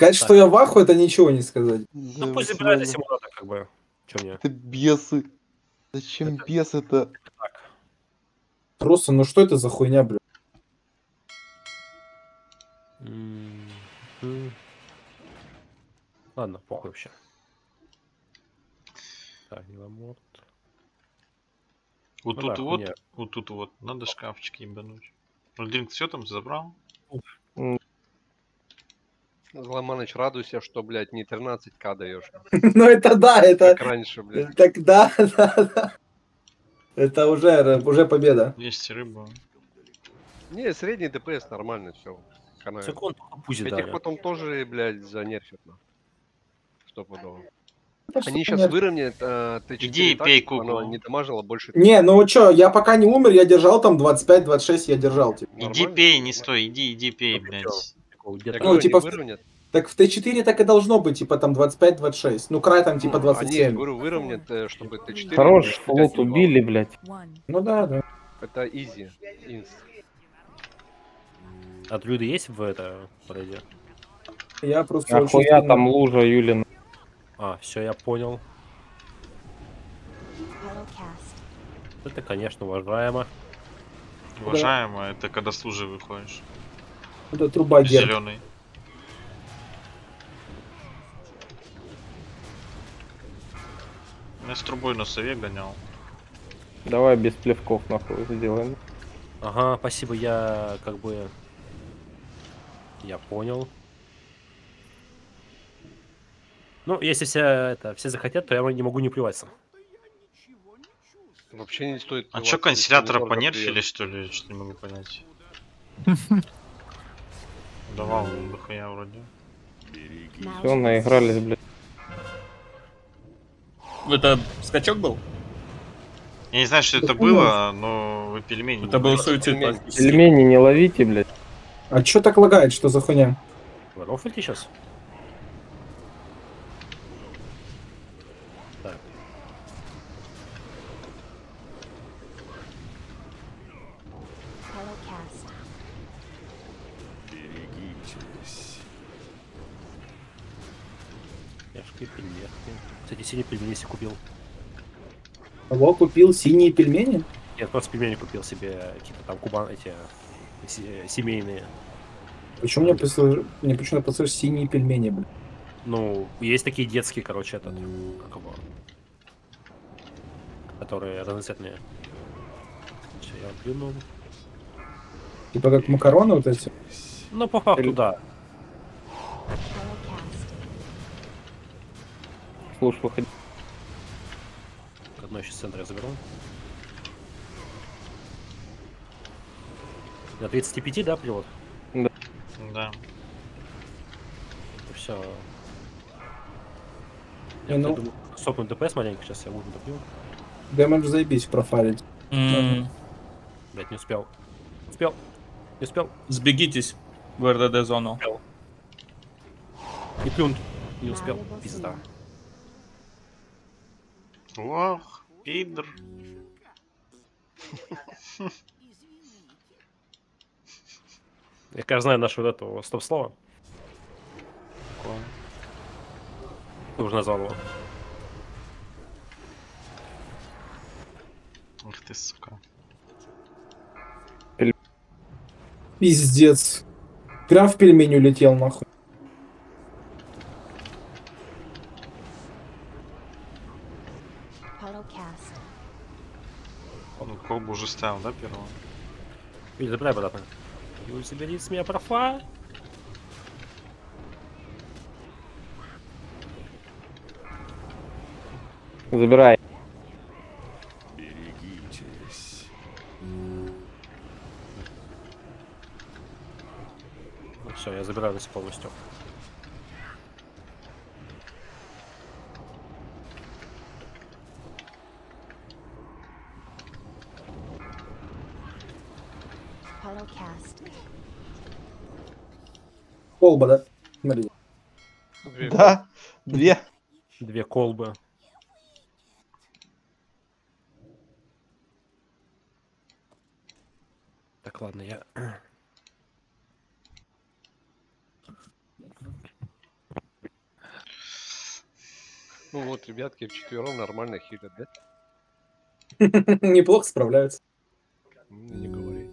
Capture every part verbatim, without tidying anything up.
Сказать, так. Что я в аху, это ничего не сказать. Ну да, пусть забирает симулятор, как бы. Чё мне? Это бесы. Зачем это... бес это? Так. Просто, ну что это за хуйня, блин? Mm-hmm. Ладно, похуй вообще. Так, Гиламорт. Вот ну тут да, вот, хуйня. Вот тут вот, надо шкафчики ебануть. Рудинг, все там забрал? Зломаныч, радуйся, что, блядь, не тринадцать ка даешь. Ну это да, это... Как раньше, блядь. Так да, да, да. Это уже, уже победа. Есть рыба. Не, средний ДПС нормально, все. Секунд, пусть Этих дали. потом тоже, блядь, занерфят. Стопудово. Они сейчас выровняют э, Т четыре Иди так, пей чтобы оно не дамажило больше. Не, ну чё, я пока не умер, я держал там двадцать пять двадцать шесть, я держал. Типа. Иди пей, не стой, иди, иди пей, ну, блядь. Я ну, типа, в... так в Т четыре так и должно быть, типа там двадцать пять двадцать шесть. Ну, край там типа двадцать семь. А, нет, говорю, выровнят, чтобы Т четыре... Хорош, флот убили, блядь. Ну да, да. Это изи. Инс. А друиды есть в это пройде? Я просто... А хуя очень... там лужа, Юлин. А, все, я понял. Это, конечно, уважаемо. Уважаемо, да. Это когда с лужи выходишь. Это труба зеленый. Я с трубой на сове гонял. Давай без плевков нахуй сделаем. Ага, спасибо, я как бы... Я понял. Ну, если все, это, все захотят, то я не могу не плеваться. Вообще не стоит. А чё, консилятора понерфили, что ли? Что не могу понять. Давал дохуя вроде. Все, наигрались, блядь. Это скачок был? Я не знаю, что это было, но вы пельмени. Это был суицид. Пельмени не ловите, блядь. А чё так лагает, что за хуйня? Рофлите сейчас? Так. Яшки, пельмешки. Кстати, синие пельмени себе купил. Кого купил синие пельмени? Нет, просто пельмени купил себе какие-то там кубан, эти семейные. Почему мне прислышишь, мне почему-то послышишь синие пельмени, блин? Ну, есть такие детские, короче, этот, как его, которые разноцветные. Все, я плюнул. Типа как макароны вот эти? Ну, по факту, Или... да. Слушай, выходи. Одно еще с центра я заберу. До тридцати пяти, да, привод? Да. Да. Все. Я ну... думаю, сопнуть ДПС маленько, сейчас я ужин допью. Дэмэдж заебись профайлить. Mm. Блять, не успел. Успел. Не успел. Сбегитесь в эр дэ дэ зону. Успел. Не плюнь. Не успел. Пизда. Ох, пидор. Я, кажется, знаю нашу вот эту стоп-слово. Ты уже назвал его. Ух ты, сука. Пиздец. Прям в пельмень улетел, нахуй. Он колбу уже ставил, да, первого? Или забирай обратно. Юль, забери с меня профа. Забирай. Берегитесь. Ну все, я забираю до полностью. Колба, да? Смотри. Да, две. Две колбы. Так, ладно, я... Ну вот, ребятки вчетвером нормально хилят, да? Неплохо справляются. Ну, не говори.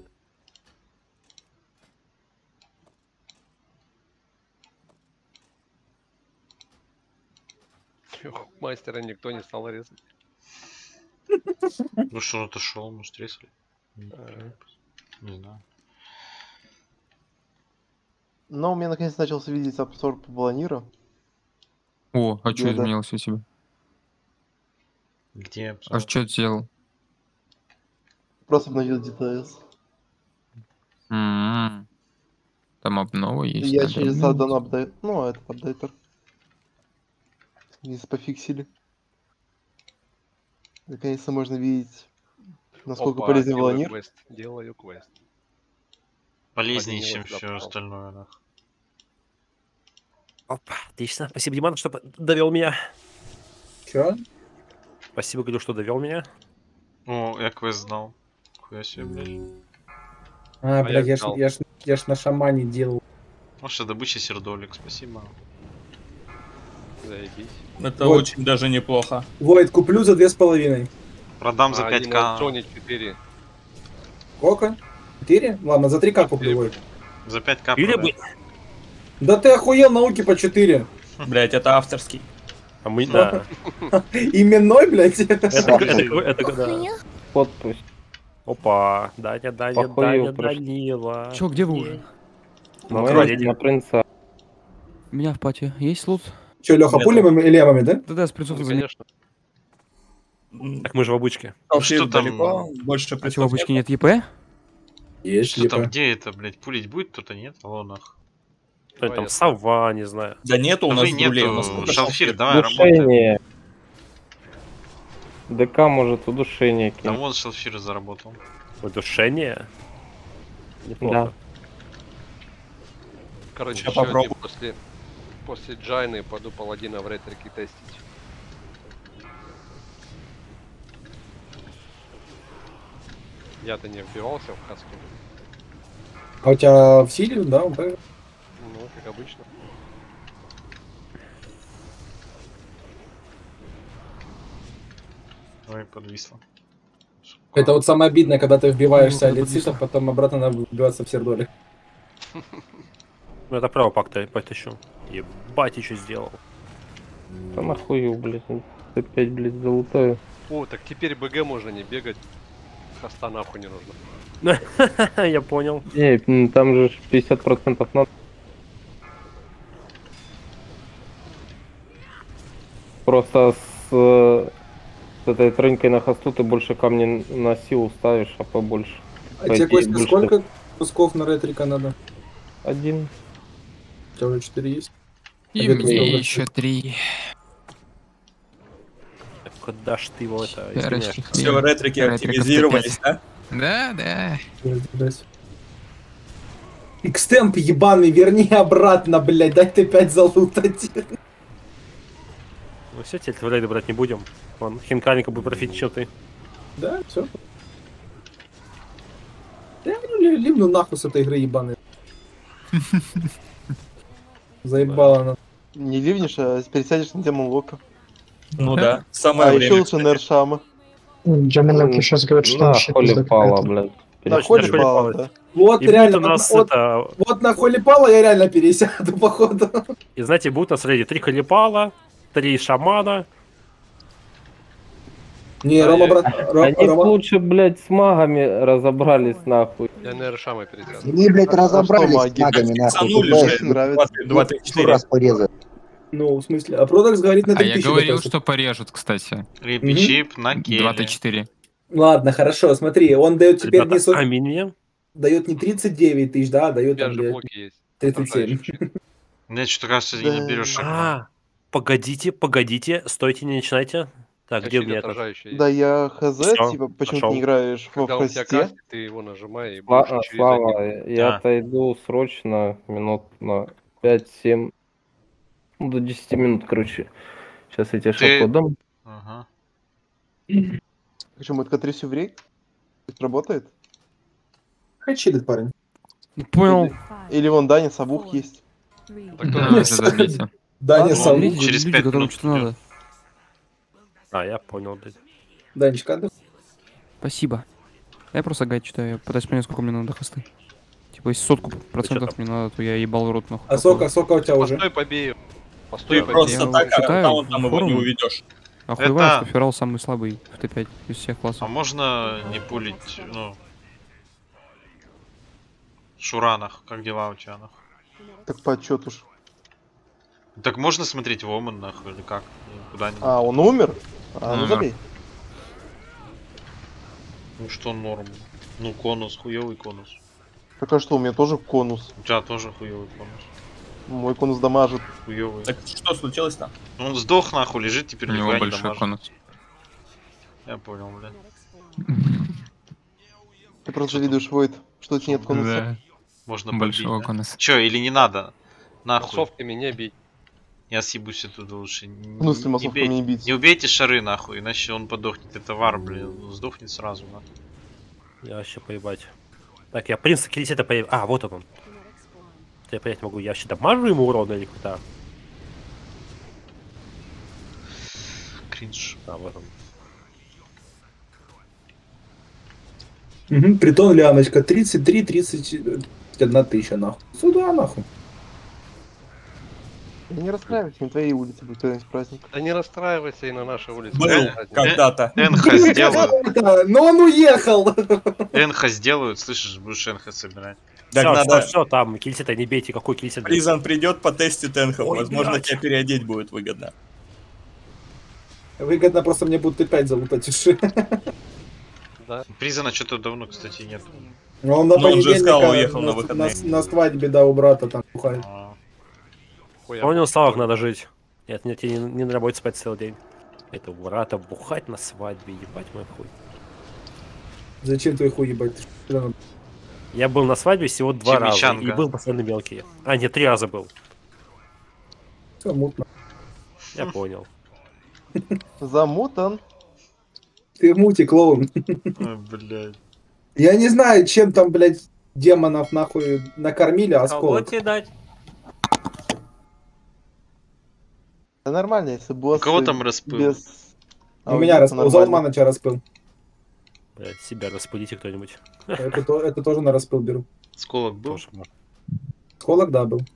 Ох, мастера никто не стал резать. Ну что, он отошел, может, резали? Ага. Не знаю. Но у меня наконец начался видеть обзор по Баланиру. О, а что Где, да? изменилось у тебя? Где А обзор? что ты сделал? Просто обновил ди ти эс. М-м. Там обнова есть. Я надо через обновить. аддон апдейт. Ну, этот апдейтер. Здесь пофиксили. Наконец-то можно видеть, насколько Опа, полезен делаю Баланир. квест. Делаю квест. Полезнее, чем Поднялось, все да, остальное, нах. Опа, отлично. Спасибо, Диман, что довел меня. Чё? Спасибо, говорю, что довел меня. О, я квест знал. Хуя себе, блядь. А, А бля, я я ж, знал. я, ж, я ж на шамане делал. Может, добыча сердолик, спасибо. Заебись. Это Вот. очень даже неплохо. Войд, куплю за две с половиной. Продам за А, пять они ка. на аукционе четыре. Сколько? Четыре? Ладно, за три ка куплю, Войд. За пять ка Или продам. бы... Да ты охуел, науки по четыре. Блять, это авторский. А мы, да. Именной, блядь. Это, это, это, это, да. Подпись. Опа, Даня, Даня, Похуел Даня, просто. Данила. Чё, где вы уже? Ну, Мы открой, на принца. У меня в пати есть лут? Че, Леха, Нет. пулями и левами, да? Да-да, с принцов Ну, заня- конечно. М, Так мы же в обычке. Алфир что там? далеко, больше А чё, в принцов обычке нет. нет ЕП? Есть, Что там, где это, блядь, пулить будет кто-то, нет? Алло, нах. Кто-нибудь там, Понятно. сова, не знаю. Да нету у Да нас вы друлей, у нету, нас только шалфир, шалфир. давай работаем. Удушение. ДК может удушение Там кинуть. вон шалфир заработал. Удушение? Неплохо. Короче, Ща еще один попробую. после, после Джайны пойду паладина в ретрике тестить. Я-то не вбивался в хаску. А у тебя в силе, да? он так? Ну, как обычно. Ой, подвисло. Это вот самое обидное, когда ты вбиваешься Ну, когда алицитов, потом обратно надо вбиваться в сердоле. Ну это право пакта потащу. Ебать, еще сделал. Да нахуй, блядь. Опять, блядь, залутаю. О, так теперь БГ можно не бегать. Хаста нахуй не нужно. Я понял. Не, м, там же ж пятьдесят процентов надо. Просто с, э, с этой трынькой на хосту ты больше камней на силу ставишь, а побольше. А По тебе, идее, Костя, больше. сколько кусков на ретрика надо? Один. У тебя уже четыре есть? И где ты мне сделал? еще три. Так куда ж ты его это Короче, изгоняешь? Все, ретрики Ретриков активизировались, да? Да, да. Разбирайся. Экстемп ебаный, верни обратно, блядь, дай ты пять залутать. Ну все, теперь твилейды брать не будем. Вон, хинкальника будет профитничал ты. Да, все. Я ну, ли- ливну нахуй с этой игры ебаной. Заебала она. Не ливнешь, а пересядешь на тему лока. Ну да, самое А еще время. лучше Нершама. Джаминоки сейчас говорят, что На вообще холе пизда пала, какая-то. блядь. На Точно, холе Холли пала, Пала. да. Вот И будет реально, у нас вот, это... вот на холе пала я реально пересяду, походу. И знаете, будет у нас реди три халипала, три шамана. Не, Да, Рома, я- брат, Ро- Они б Рома, лучше, блядь, с магами разобрались, нахуй. Я на Эршама пересяду. Они, блядь, А- а разобрались что с маги? магами, нахуй. Санули Тупая, же. нравится. два три сто четыре. раз порезать. ну, в смысле, а Продакс говорит на А три я тысячи говорил, готовься. что порежут, кстати. Репи Мгм. чип на келе. два т четыре. Ладно, хорошо, смотри, он дает теперь Ребята, не, со- аминь мне. дает не тридцать девять тысяч, да, а У дает тебя там же блядь, блоки есть. тридцать семь. Отражающий щит. Мне что-то кажется, не Да. наберешь шагу. А, погодите, погодите, стойте, не начинайте. Так, где у Щит меня это? отражающий есть. Да я хз, Всё, типа, почему пошёл. ты не играешь во Когда он тебя фросте? кастит, ты его нажимай и Сла- будешь а, через Слава, один. я Да. отойду срочно минут на пять-семь. Ну, до десяти минут, короче. Сейчас я тебе Ты- шапку дам. Ага. Почему это Катрис Еврей? Работает? Хачилит парень. Понял. Или вон Даня Сабух есть? Так кто Да, это? это забейте. Да, не Ладно, сам. люди- Через пять минут что надо. А, я понял, блядь. Данечка, отдых. Спасибо. Я просто гайд читаю, я пытаюсь понять, сколько мне надо хосты. Типа, если сотку процентов там? мне надо, то я ебал рот нахуй. А сколько, сколько у тебя уже? Постой, побей. Постой, Ты побей. просто Я так читаю аккаунт там его не форум. уведешь. Охуеваю, Это- что Ферал самый слабый в Т пять из всех А классов. можно не пулить, ну... Шуранах, как дела у тебя, нахуй? Так по отчету ж. Так можно смотреть в Оман, нахуй, или как? Куда-нибудь. А, он умер? А, ну Умер. забей. Ну что норм? Ну конус, хуёвый конус. Так а что, у меня тоже конус. У тебя тоже хуёвый конус. Мой конус дамажит. Хуёвый. Так что случилось-то? Ну он сдох нахуй, лежит, теперь У него нихуя не большой дамажит. конус. Я понял, блядь. Ты просто завидуешь, Войт, что у тебя нет конуса. Да, Можно побить, большого да? конуса. Чё, или не надо? Нахуй. Массовками не бить. Я съебусь оттуда лучше. Не, В смысле не массовками бейте- не бить? Не убейте шары, нахуй, иначе он подохнет. Это вар, блин. Он сдохнет сразу, нахуй. Я вообще поебать. Так, я принца Келесета поеб... А, вот он. он. Я понять могу, я вообще дамажу ему урона или куда? Кринж. А, вот он. Угу, притон Ляночка, тридцать три тридцать одна тысяча, нахуй. Сюда, нахуй. Я не расстраивайся, на твоей улице будет когда-нибудь праздник. Да не расстраивайся, и на нашей улице. Был праздник. когда-то. Энха сделают. Но он уехал! Энха сделают, слышишь, будешь энха собирать. Так все, надо... все, там, Келесета не бейте, какой Келесет? Призан придет, потестит Энхов. Ой, Возможно, блядь. тебя переодеть будет выгодно. Выгодно, просто мне будут Т пять залутать уши. Да. Призана что-то давно, кстати, нет. Он на Но он же понедельника сказал, уехал на на, выходные. на- на свадьбе, да, у брата там бухает. А, Хуя. Понял, Славок, надо жить. Нет, нет, тебе не, не на работе спать целый день. Это у брата бухать на свадьбе, ебать мой хуй. Зачем твой хуй ебать? Ты что, Я был на свадьбе всего два раза, Чимичанга. и был постоянно мелкий. А, нет, три раза был. всё мутно. Я понял. Замутан. Ты мути, клоун. ой, блядь. Я не знаю, чем там, блядь, демонов нахуй накормили, осколок. тебе дать? Да нормально, если босс. кого там распыл? Без... У меня аудита распыл, нормально. Залманыча распыл. Блять, себя распылите кто-нибудь. Это, то- это тоже на распыл беру. Сколок был? Тоже можно. Осколок, да, был.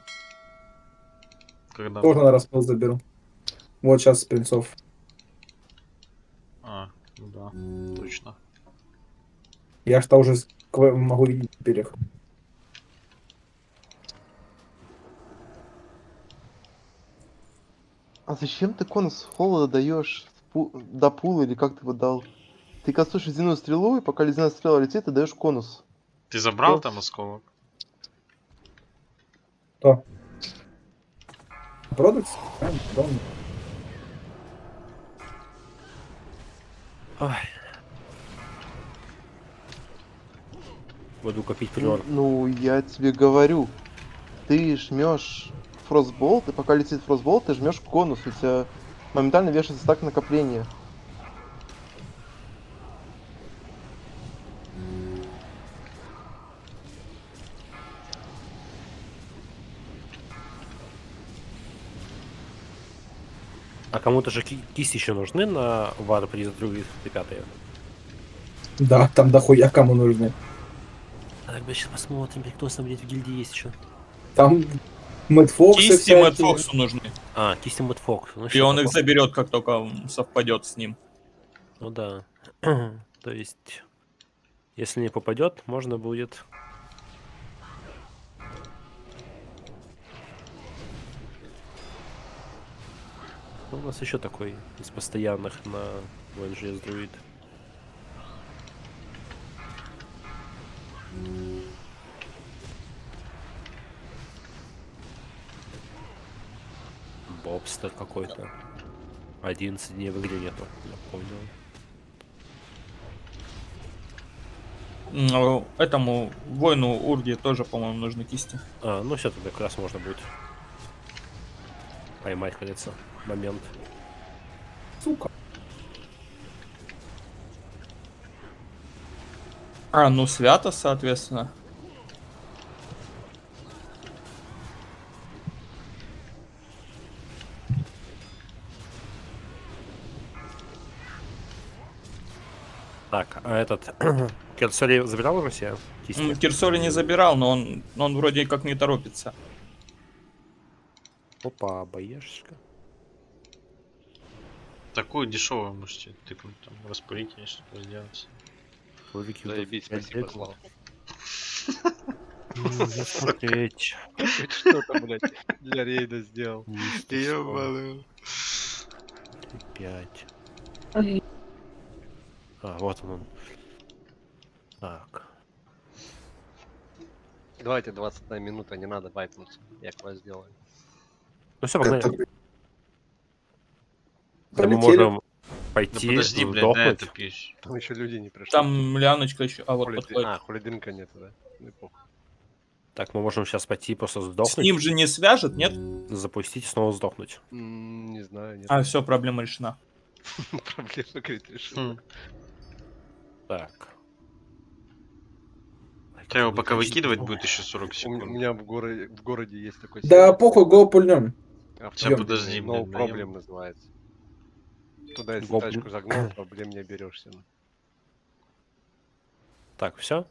Когда? Тоже на распыл заберу. Вот сейчас Принцов. А, ну да, точно. Я что уже с- к- могу видеть теперь их. А зачем ты конус холода даешь пу- до пула или как ты его дал? Ты кастуешь ледяную стрелу, и пока ледяная стрела летит, ты даешь конус. Ты забрал Что? там осколок? Кто? Продукс? А, да, он- Ой. Буду копить Ну, приор. ну, я тебе говорю, ты жмешь фростболт, и пока летит фростболт, ты жмешь конус, у тебя моментально вешается стак накопления. А кому-то же ки- кисти еще нужны на вар приз других пятые. Да, там дохуя кому нужны. А так, сейчас посмотрим, кто там блядь, в гильдии есть еще. Там Мэтт Фоксы Кисти всякие. Мэтт Фоксу нужны. А, кисти Мэтт Фокс. Ну, И щас он их попробуем. заберет, как только совпадет с ним. Ну да. То есть, если не попадет, можно будет. Ну, у нас еще такой из постоянных на ВНЖС друид. Бобстер какой-то. одиннадцать дней в игре нету, я понял. Ну, этому воину Урги тоже, по-моему, нужны кисти. А, ну все, тогда как раз можно будет поймать, кажется, момент. Сука. А, ну свято, соответственно. Так, а этот... Керсори забирал у Россия? М, Кирсори не забирал, но он, но он вроде как не торопится. Опа, боешка. Такую дешевую можете тыкнуть, там, распылить, или что-то сделать. Заебись, спасибо, Слава. Смотреть. Хоть что-то, блядь, для рейда сделал. Ёбаный. Пять. А, вот он. Так. Давайте двадцать одна минута, не надо вайпнуться. Я к вас сделаю. Ну все, погнали. Как-то- Да мы Полетели. можем Да пойти, подожди, блядь, дай сдохнуть. это пищу. Там еще люди не пришли. Там Ляночка еще. А вот Хули ты- подходит. А, хулидынка нету, да? Ну, похуй. Так, мы можем сейчас пойти просто С сдохнуть, ним же не свяжет, нет? запустить и снова сдохнуть. М, Не знаю, нет. А, все, проблема решена. Проблема, говорит, решена. Хм. Так. Хотя его пока выкидывать будет еще сорок У м- у секунд. меня в городе, в городе есть такой Да сервис, похуй, го пульнем. автомобильный, подожди, No блин, Problem наем. называется. Туда, если Гоп- тачку загнал, проблем не оберешься. Так, все?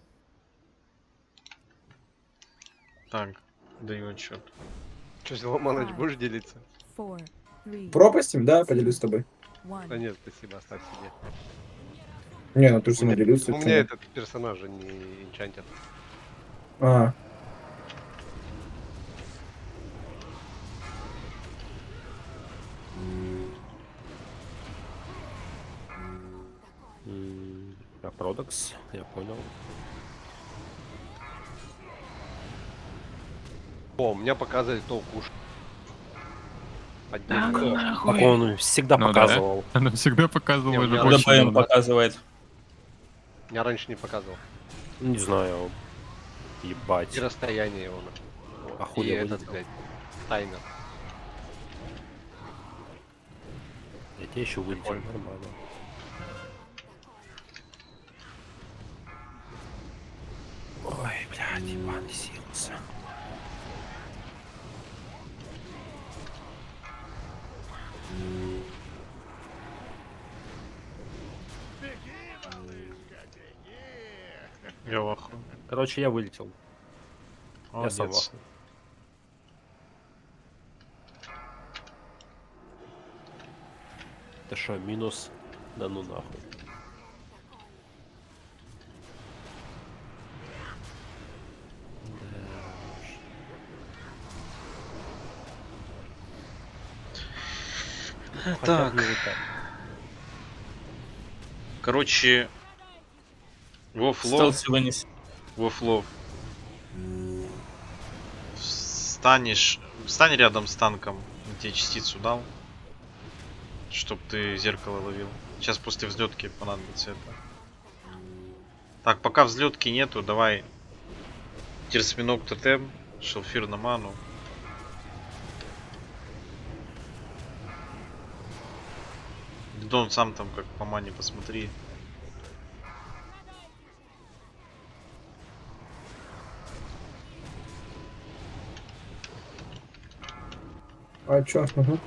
Так, даю отчет. Че, Зеломаныч, будешь делиться? Пропастим, да, поделюсь с тобой. Да нет, спасибо, оставь себе. Не, ну ты же У не меня- делился. У меня этот персонаж же не энчантер. А, М, А Продакс, я понял. О, у меня показывает то куш. Отдельно. Так он всегда Ну да. показывал. Она всегда показывала Не, у уже меня больше ДБМ года. показывает. Я раньше не показывал. Не знаю. Ебать. И расстояние его. Вот. А хуй И я этот, вылетел. блядь, таймер. Я тебе еще вылетел, Прикольно. нормально. Ой, блядь, ебаный силос. Я в ахуе. Короче, я вылетел. Я сам в Молодец. ахуе. Это что, минус? Да ну нахуй. Да уж. Хотя Так. бы вот так. Короче, Вофлов, Стелси вынес. Вофлов. Станешь, стань рядом с танком, я тебе частицу дал, чтоб ты зеркало ловил. Сейчас после взлетки понадобится это. Так, пока взлетки нету, давай терсминок тотем, шелфир на ману. Дон сам там как по мане посмотри. а чё? Угу.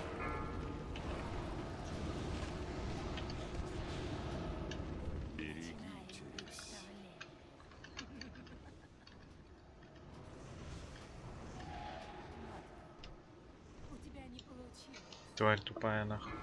Тварь тупая нахуй.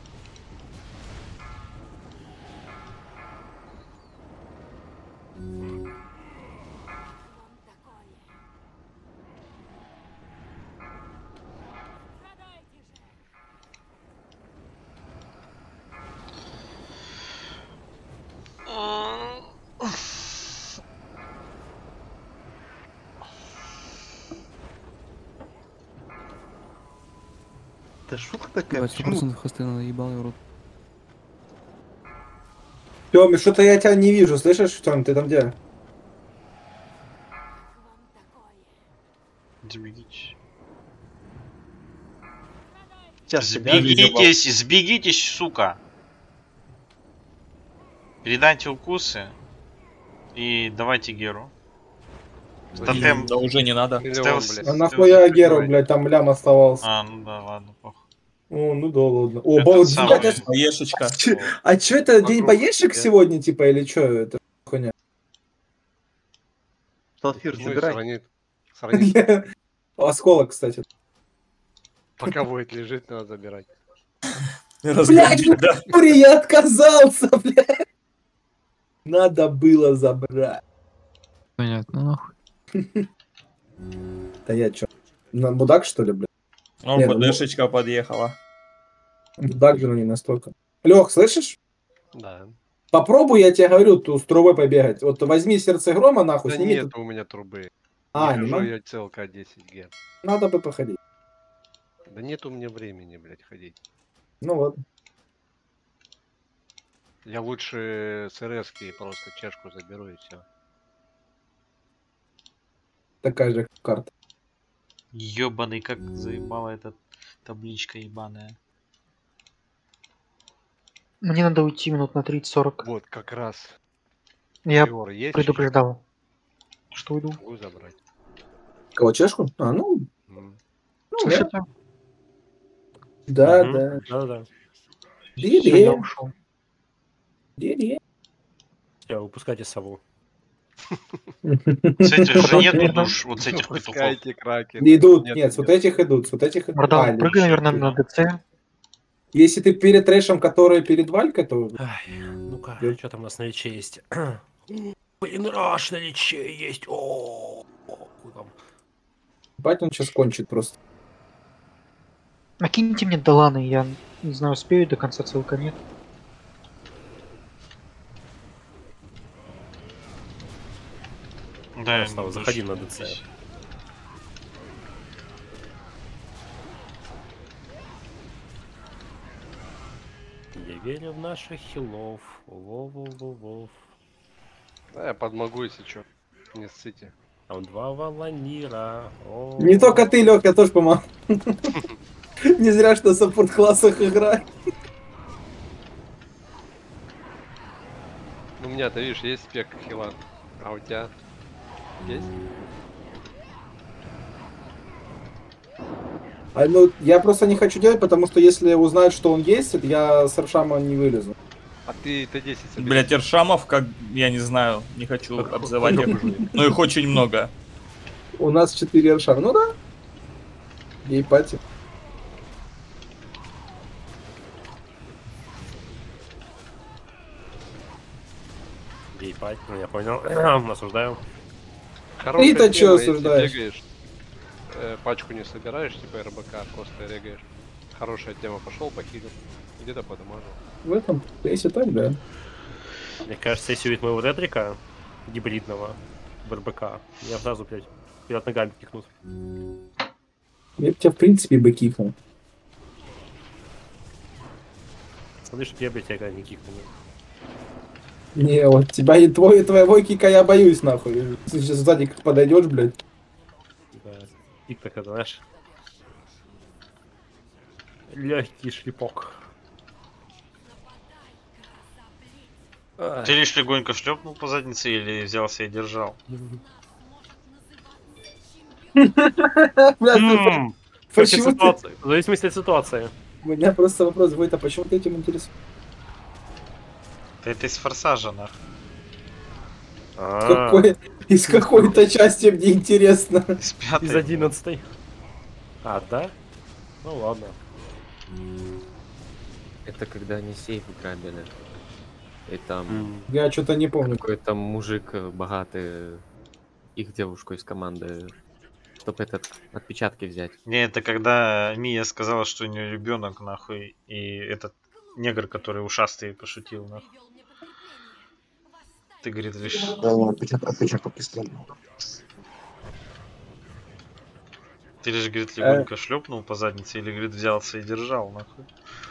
Да шутка такая, Давай, сто почему? процентов хосты надо, ебал я в рот. Тёми, что-то я тебя не вижу, слышишь, Тём, ты там где? Сбегитесь. Сейчас, Сбегитесь, сбегитесь, сука. Передайте укусы. И давайте Геру. Тотем. Да уже не надо. Миллион, Стелс. блядь. А нахуя Геру, блядь, там лям оставался. А, ну да, ладно, похуй. О, ну да, ладно. О, Это ба- самое. блядь, а- Боешечка. а чё это, день Вокруг боешек тебя. сегодня, типа, или чё это хуйня? Салфир, Ну и собирай. сравнить. Сравнить. Осколок, кстати. Пока будет лежит, надо забирать. Блядь, Разгонить, да? Юрий, я отказался, блядь. Надо было забрать. Понятно, нахуй. Да я чё, на мудак, что ли, блядь? О, Не, ну, БДшечка подъехала. Мудак же, но не настолько. Лех, слышишь? Да. Попробуй, я тебе говорю, ту с трубой побегать. Вот возьми сердце грома, нахуй, Да сними. нет тут- у меня трубы. А, не не хожу могу? я целка десять ге. Надо бы походить. Да нет у меня времени, блядь, ходить. Ну ладно. Я лучше с РСки просто чешку заберу и все. Такая же карта. Ёбаный, как заебала эта табличка ебаная. Мне надо уйти минут на тридцать-сорок. Вот, как раз. Я Приор есть? предупреждал, что уйду. Могу забрать. Кого, чешку? А, ну, М. ну Слышите? да, Мгм. да. Да-да-да. Всё, я Дире, ушел. дире. Все, выпускайте сову. С этих же нету Наверно. душ, вот с этих петухов. Пускайте краки. Идут, Нет, нет, с вот нет. этих идут, с вот этих идут. Братан, А, прыгай, нет. наверное, на ДЦ. Если ты перед трэшем, который перед Валькой, то... Ай, ну-ка, Ёп. что там у нас на личе есть? Блин, раш на личе есть. О, хуй вам. Бать, он сейчас кончит просто. Накиньте мне Доланы, я не знаю, успею до конца целка, нет. Да, Слава, душ заходи на здесь. ДЦ. Я верю в наших хилов. Вов-вов-вов-вов. Да, я подмогу, если что. Не ссыте. Там два валанира. О. Не только ты, Лёх, я тоже помогу. Не зря, что в саппорт-классах играю. Ну, у меня-то, видишь, есть спек хила. А у тебя есть? А, ну, я просто не хочу делать, потому что если узнают, что он есть, я с Аршама не вылезу. А ты Т десять собери. Блять, Эршамов, как, я не знаю, не хочу обзывать их. Но их очень много. У нас четыре Аршама. Ну да. Ей пати. Ебать, ну я понял. Осуждаю. Хорошая Ты-то тема, чё если осуждаешь? бегаешь, э, пачку не собираешь, типа РБК, просто регаешь. Хорошая тема, пошел, похилил. Где-то подамажил. В этом, если так, да. Мне кажется, если увидит моего ретрика гибридного в РБК, я сразу, блядь, вперед ногами кикнут. Я бы тебя, в принципе, бы кикнул. Смотри, чтоб я, блядь, тебя когда не кикнул. Не, вот тебя и твой, твоего кика я боюсь, нахуй. Ты сейчас сзади как подойдешь, блядь. Да, кик так, это, знаешь, легкий шлепок. Ай. Ты лишь легонько шлепнул по заднице или взялся и держал? Блядь, М, почему ты... ситуация- В зависимости от ситуации. У меня просто вопрос будет, а почему ты этим интересуешься? Да это из форсажа, нахуй. А, Какой... Из какой-то части мне интересно. Из пятой. из одиннадцатой. А, да? Ну ладно. Это когда они сейф грабили. И там М, Я что-то не помню. какой-то мужик э, богатый, их девушку из команды, чтобы этот отпечатки взять. Не, это когда Мия сказала, что у нее ребенок, нахуй, и этот негр, который ушастый, пошутил, нахуй. Ты, говорит, лишь... Ты лишь, говорит, легонько шлепнул по заднице или, говорит, взялся и держал, нахуй.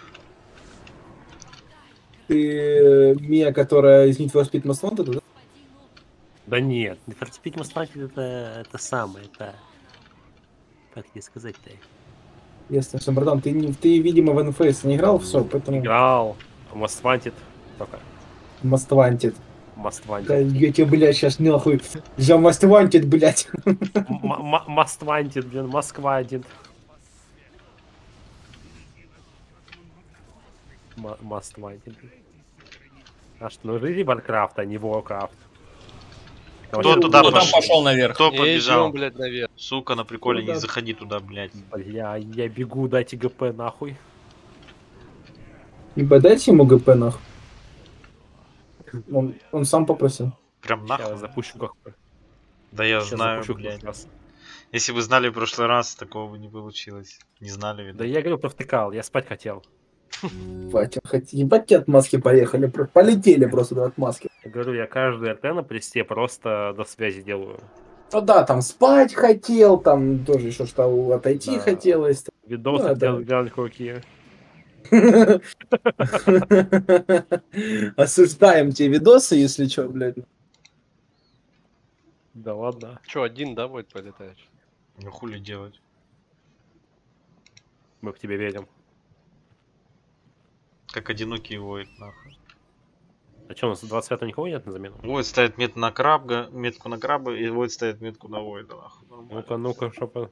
Ты Мия, которая из Need for Speed Most Wanted, да? Да нет, Фортспит Мастранти это, это самое, это... Как тебе сказать-то? Ясно, что, братан, ты, не- ты, видимо, в эн эф эс не играл, все, поэтому Играл, Most Wanted, только Most Wanted. Most Wanted. Да, я тебе, блядь, сейчас нахуй за Most Wanted, блядь. М- м- Most Wanted, блин, Москва один. Мастмайнинг. А что, ну жили Варкрафт, а не Warcraft. Кто туда Кто там пошел? пошел наверх? Кто Не побежал? идем, блядь, наверх. Сука, на приколе, Куда? не заходи туда, блядь. Бля, я бегу, дайте ГП нахуй. Ибо дайте ему ГП нахуй. Он, он сам попросил. Прям Сейчас нахуй. запущу как Да я Сейчас знаю, запущу блядь. как раз. Если вы знали в прошлый раз, такого бы не получилось. Не знали, видно. Да я говорю, провтыкал, я спать хотел. Ебать, он хоть- ебать, те отмазки поехали. про- Полетели просто до отмазки. Я говорю, я каждый РТ на престе просто до связи делаю. Ну да, там спать хотел, там тоже еще что отойти Да. хотелось. Видосы Ну, делал, да. делали какие. Осуждаем те видосы, если что, блядь. Да ладно. Че, один, да, будет полетаешь? Ну хули делать? Мы в тебя верим. Как одинокий воет, нахуй. А что, у нас двадцать пятого никого нет на замену? Воид ставит метку на крабга, метку на краба, и Воид ставит метку на Воида, нахуй. Нормально. Ну-ка, ну-ка, шопа.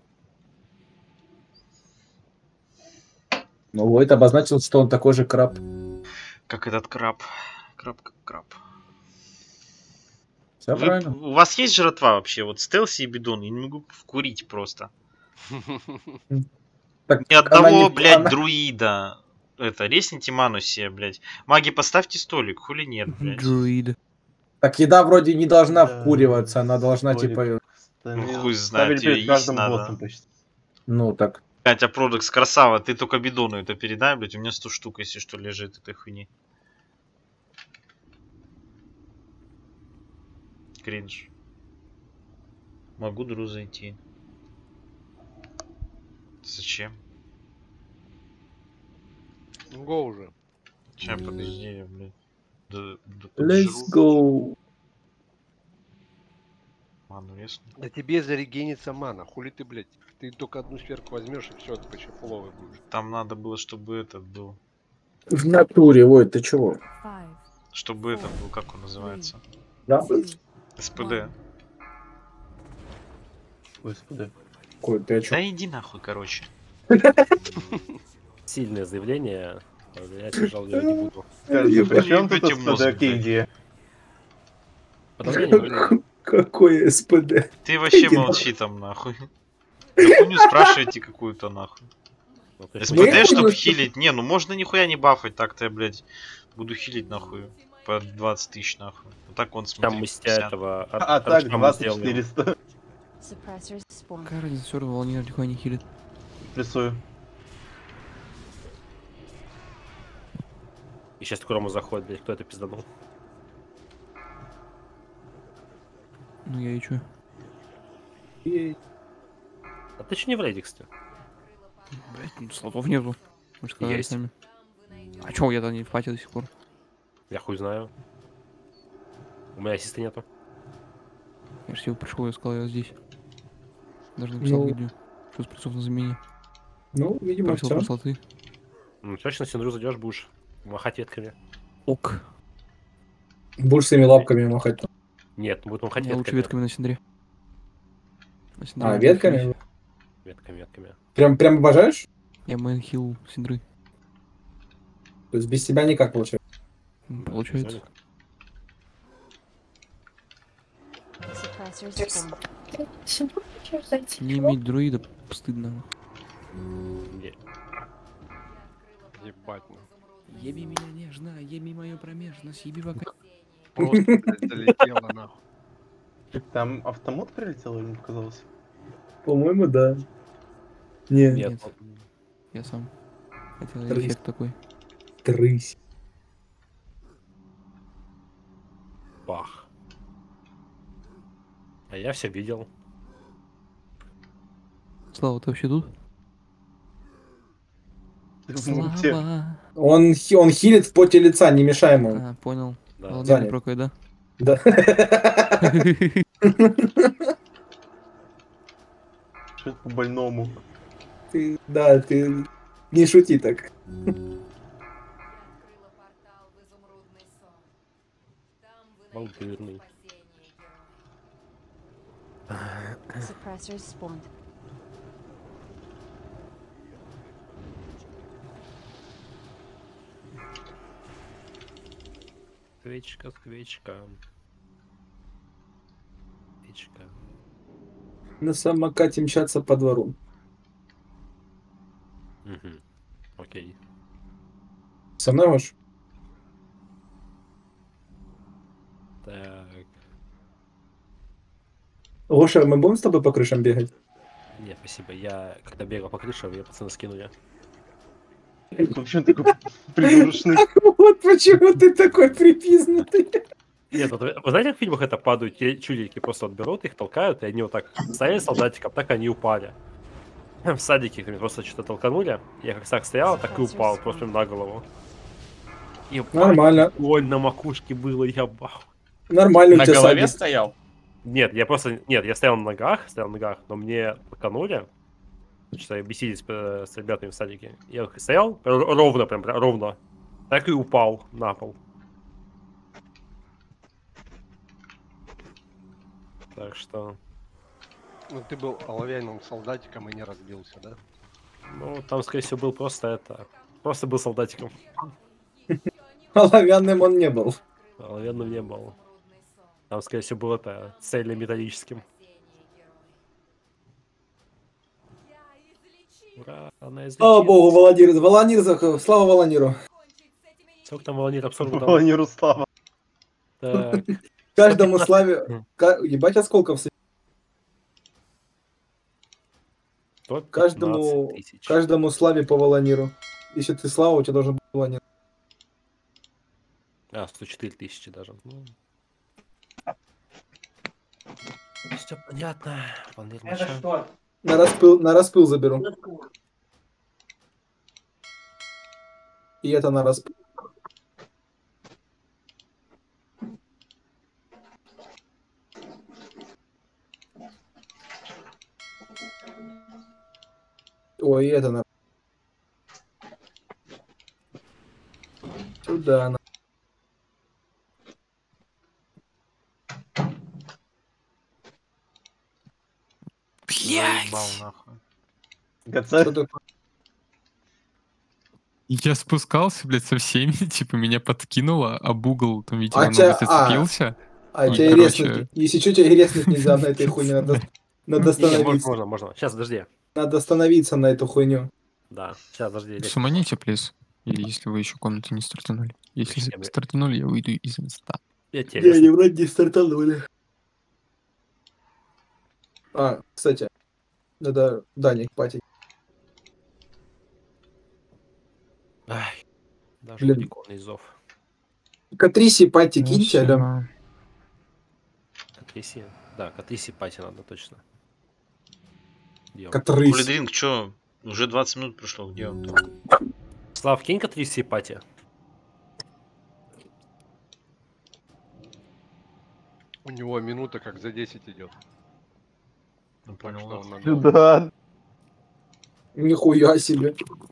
Ну, Войт обозначил, что он такой же краб. Как этот краб. Краб как краб. Все Вы- правильно. у вас есть жратва вообще? Вот стелси и бидон, я не могу вкурить просто. Так, Ни она одного, не- блядь, она- друида. Это, ресните ману себе, блядь. Маги, поставьте столик, хули нет, блядь. Друид. Так еда вроде не должна Да, вкуриваться, она должна столик. типа... Ну, хуй знает, Ставили её перед есть каждым надо. боссом почти. Ну так. Блядь, а Продекс красава, ты только бидону это передай, блядь, у меня сто штук, если что, лежит этой хуйни. Кринж. Могу, дру, зайти. Зачем? Ну, го уже. Сейчас, подожди, я, блядь. Да, да Let's поджру. go. Ману ресну. Да тебе зарегенится мана, хули ты, блядь. Ты только одну сферку возьмешь и все, ты почти фуловый будешь. Там надо было, чтобы этот был. В натуре, Войт, ты чего? Чтобы этот был, как он называется? Да? СПД. Господи. Ой, ты о чем? Да иди нахуй, короче. Сильное заявление. Я тяжел делать не буду. Скажи, при чем ебать тут им мозг, СПД идея? Подозрение были. Какое СПД? Ты вообще Иди молчи там, нахуй. За хуйню спрашивайте какую-то, нахуй. Ну, то есть Мы СПД, чтоб хуйню- хилить. Не, ну можно нихуя не бафать, так-то я, блядь, буду хилить, нахуй. По двадцать тысяч, нахуй. Вот так он Там смотри. мы с тебя пятьдесят. этого... от- А от так, шрама двадцать сделаем. четыреста. Какая разница, все равно волнение нихуя не хилит. Рисую. И сейчас к Рому заходит, блядь, кто это пизданул? Ну я и чё? А ты че не в Редиксте? Блять, ну слотов нету. Мы же сказали Есть. сами. А чё я-то не в пати до сих пор? Я хуй знаю. У меня ассиста нету. Я же сегодня пришел и сказал, я здесь. Даже написал Ну. видео. Что с прицов на замене. Ну, видимо, Просил все. про слоты. Ну точно, Синдру зайдешь, будешь махать ветками. Ок. Будешь своими лапками махать. Нет, будет махать Я лучше ветками. ветками на синдре. На синдре А, я ветками? хилюсь. Ветками, ветками. Прям, прям обожаешь? Я мейн хил синдры. То есть без тебя никак получается. М, Получается. Не иметь друида стыдно. Не. Ебать, ну. Еби меня нежно, еби мою промежность, еби пока. Просто, блядь, залетело нахуй. Там автомат прилетел или не показалось? По-моему, да. Не, Нет. Нет. Я сам. Хотел Трысь. эффект такой. трысь. Бах. А я все видел. Слава, ты вообще тут? Ты в мульте. Слава. Он, хи- он хилит в поте лица, не мешай ему. А, понял. Да. Волнение Занят. прокает, да? Да. Что это по больному? Ты, да, ты не шути так. Балдырный. Suppressors spawned. свечка, свечка. Свечка. На самокате мчаться по двору. Угу. Окей. Со мной можешь? Так. Гоша, мы будем с тобой по крышам бегать? Не, спасибо. Я когда бегал по крышам, я пацаны скинули. Почему такой придурочный? Вот почему ты такой припизнутый. Нет, вот вы вы знаете, как в фильмах это падают те чудики, просто вот берут их, толкают, и они вот так стояли солдатиком, так они упали. В садике их просто что-то толканули, я как так стоял, так и упал, просто прям на голову. И Нормально. боль на макушке было, я бах. Нормально у На тебя голове садик. стоял? Нет, я просто, нет, я стоял на ногах, стоял на ногах, но мне толканули. Что-то бесились э, с ребятами в садике. Я стоял р- ровно, прям, прям ровно, так и упал на пол. Так что, Ну ты был оловянным солдатиком и не разбился, да? ну, там, скорее всего, был просто это... Просто был солдатиком. Оловянным он не был. Оловянным не был. Там, скорее всего, был это цельнометаллическим. Ура, она излечила. Слава богу, Володир, Волонир, зах- слава Волониру. Сколько там Волонир абсорб дал? Волониру слава. Так, Каждому сто пятнадцать. славе... ка- Ебать осколков. с- сто пятнадцать Каждому, тысяч. каждому славе по Волониру. Если ты слава, у тебя должен быть Волонир. А, сто четыре тысячи даже. Ну. Все понятно. Волонир меча. На распыл, на распыл заберу. И это на распыл. Ой, и это на... Сюда на... Заебал, нахуй. Что такое? Я спускался, блядь, со всеми, типа, меня подкинуло, об угол, там, видимо, А ногу тебя- а, зацепился. А И, тебя и короче, резнуть. Если что, тебя и резнуть нельзя на этой хуйне. Надо, надо Не, можно, остановиться. можно, можно. Сейчас, подожди. Надо остановиться на эту хуйню. Да, сейчас, подожди. Суманите, плиз, если вы еще комнаты не стартанули. Если Зачем я? стартанули, я выйду из инста. Я тебе Не, резну. они вроде не стартанули. А, кстати, надо Даник патить. Ай, даже Блин. уникальный зов. Катриси пати Ну, киньте, алё. всё. Катриси. Да, Катриси пати надо точно. Где он? Катрыси. Кулидринг, чё? Уже двадцать минут прошло, где он? Слав, кинь Катриси пати. У него минута как за десять идет. Ну, Так понял, что он нахуй. надолго. Да. Нихуя себе.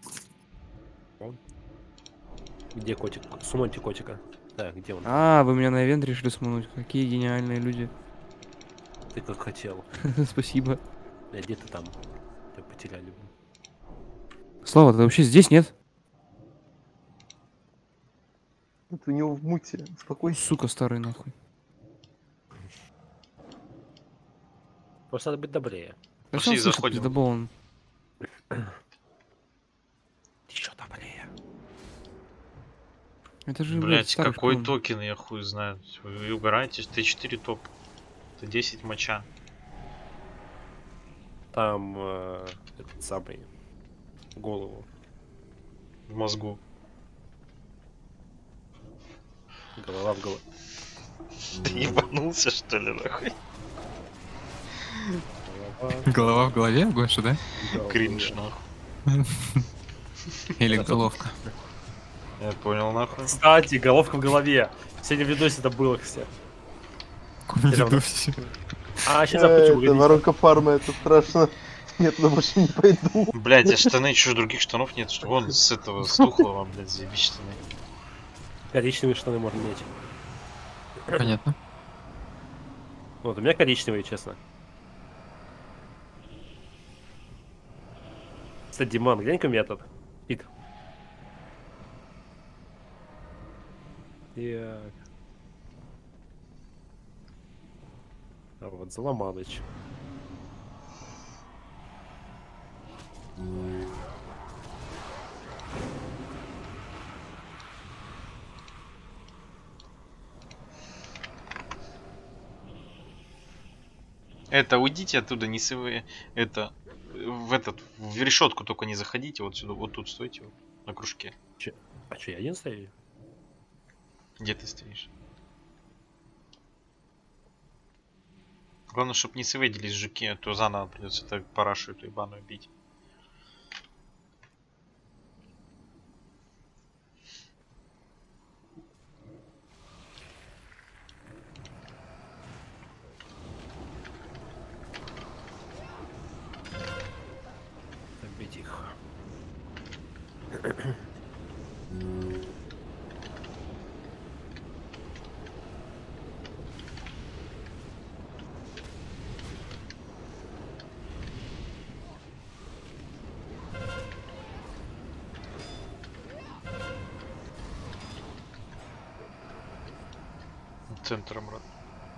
Где котик? Сумоньте котика. Да, где он? А, вы меня на ивент решили смануть. Какие гениальные люди. Ты как хотел. Спасибо. Бля, где ты там? Тебя потеряли. Слава, ты вообще здесь, нет? Это у него в муте. Спокойно. Сука старый нахуй. Просто надо быть добрее. Пошли, заходим. Пиздобол. Еще добрее. Это же, блядь, Блять, старый какой шпион. токен, я хуй знаю. Вы угораете, Т четыре топ. Т десять моча. Там э, этот самый голову. В мозгу. Голова в голову. Ты ебанулся, что ли, нахуй? Голова в голове, Гоша, да? Кринж, нахуй. Или головка? Я понял, нахуй. Кстати, головка в голове. Сегодня в видосе это было, кстати. Видосе. А, сейчас Э, я хочу Это угодить. воронка фарма, это страшно. Нет, туда больше не пойду. Блять, а штаны, чё, других штанов нет? Что вон с этого, с тухлого, блядь, заебись штаны. Коричневые штаны можно иметь. Понятно. Вот, у меня коричневые, честно. Кстати, Диман, глянь-ка метод. Пик. Так. А вот Заломаныч. Это, уйдите оттуда, не сывы. Это, в этот, в решетку только не заходите, вот сюда, вот тут стойте, вот, на кружке. Че? А че, я один стою? Где ты стоишь? Главное, чтобы не сведились жуки, а то заново придется так парашу эту ебаную бить. Бить их. Центром рад.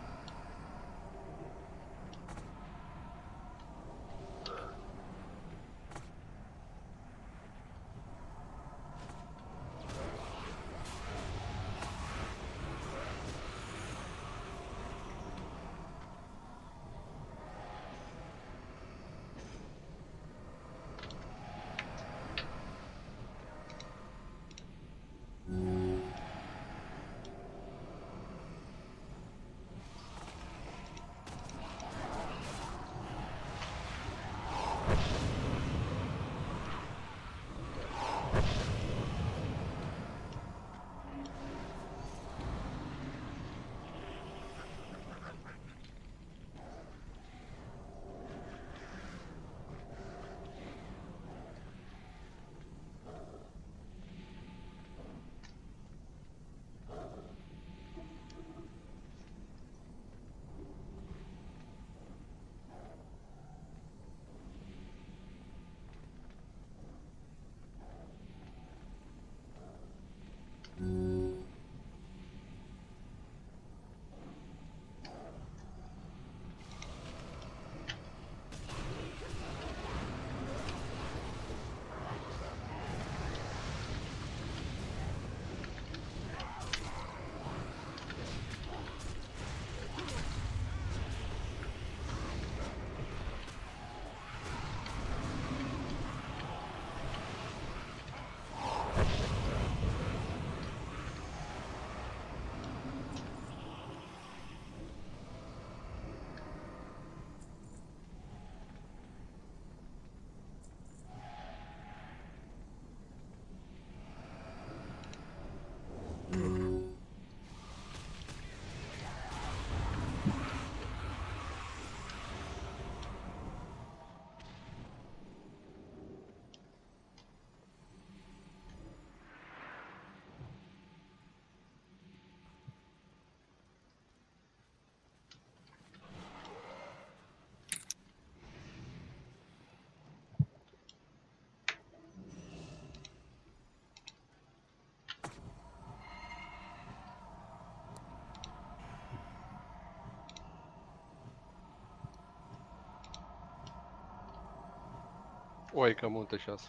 Ой, кому-то сейчас.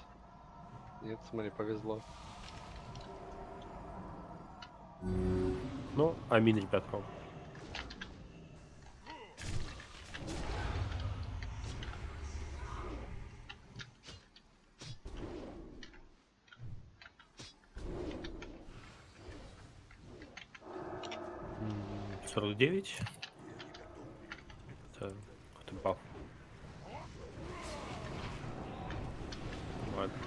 Нет, смотри, повезло. Ну, аминь, ребятка. сорок девять. Это какой-то баф. Ладно.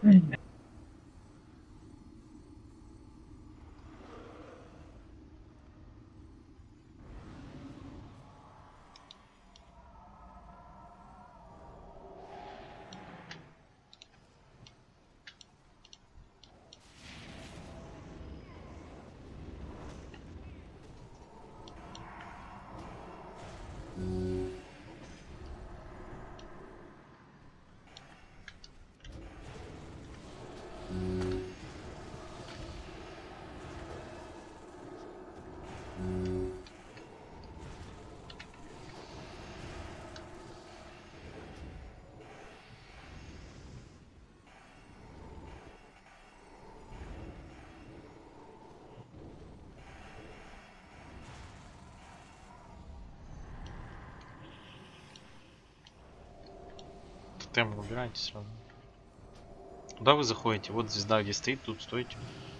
Тотем убирайте сразу. Куда вы заходите? Вот звезда где стоит, тут стойте.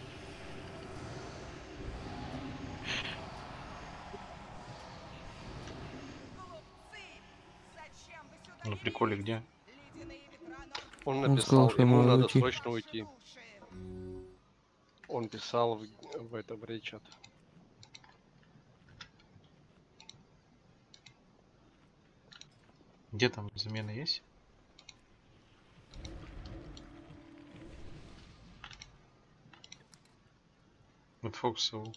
На приколе где? Он Он написал, сказал, что ему ему надо надо уйти. срочно уйти. Он писал в, в этом речат. Где там замена есть? Вот Фоксову.